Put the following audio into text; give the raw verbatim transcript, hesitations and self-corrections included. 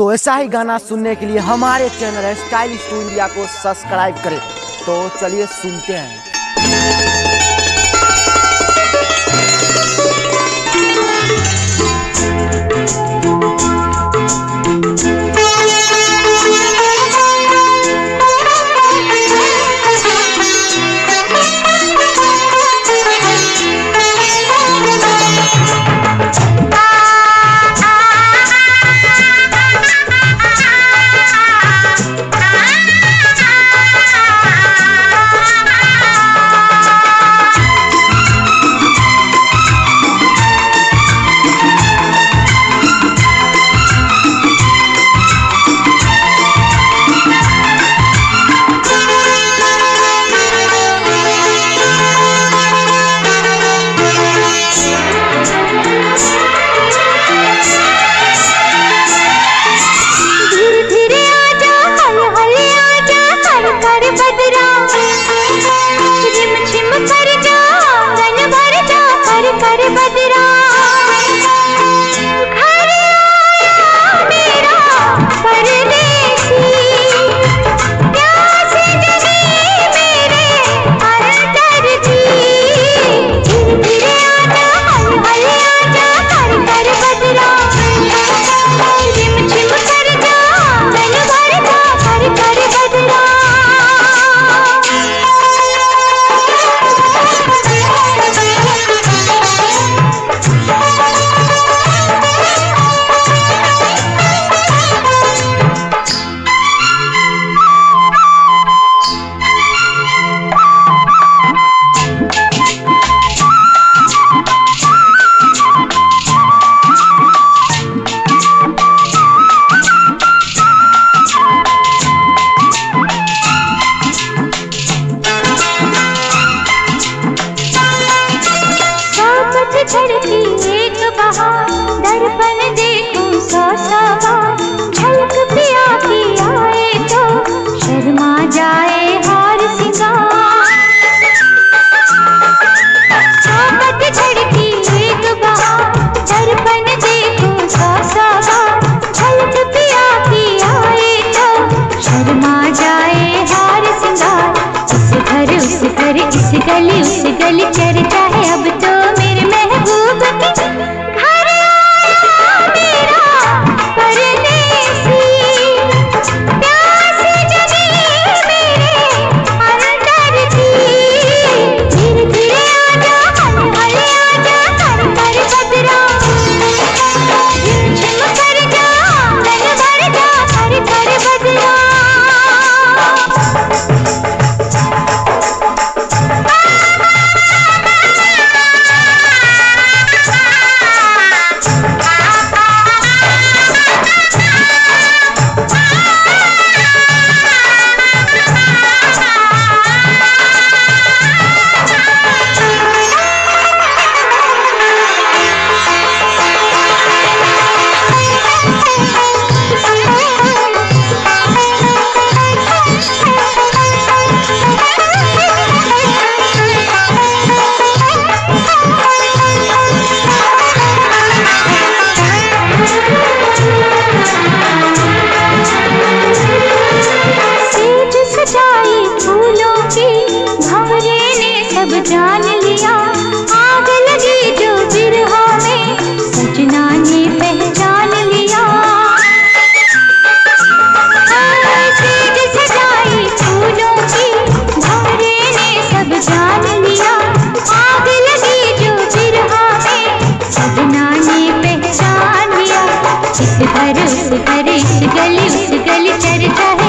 तो ऐसा ही गाना सुनने के लिए हमारे चैनल है स्टाइलिश टू इंडिया को सब्सक्राइब करें। तो चलिए सुनते हैं। दर्पण देखूं सौ सवार, झलक पिया की आए तो शर्मा जाए हार सिंगार। सोबत झड़की एक बहार, दर्पण देखूं सौ सवार, झलक पिया की आए तो शर्मा जाए हार सिंगार। इस घर उस घर, इस गली उस गली, चर्चा है अब तो मेरे महबूब की। जान लिया आग लगी जो बिरहा में, सजना ने पहचान लिया। सेज सजाई फूलों की भंवरे ने सब जान लिया, आग लगी जो बिरहा में, सजना ने पहचान लिया। इस घर उस घर, इस गली उस गली, चर्चा है